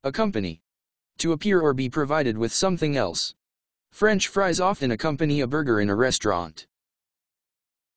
Accompany. To appear or be provided with something else. French fries often accompany a burger in a restaurant.